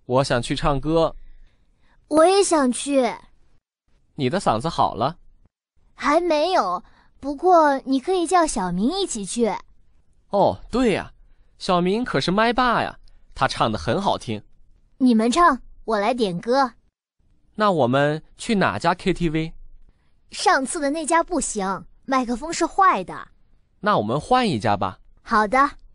我想去唱歌。 我也想去。 你的嗓子好了？ 还没有，不过你可以叫小明一起去。 哦，对呀，小明可是麦霸呀，他唱得很好听。 你们唱，我来点歌。 那我们去哪家 KTV？ 上次的那家不行，麦克风是坏的。 那我们换一家吧。 好的。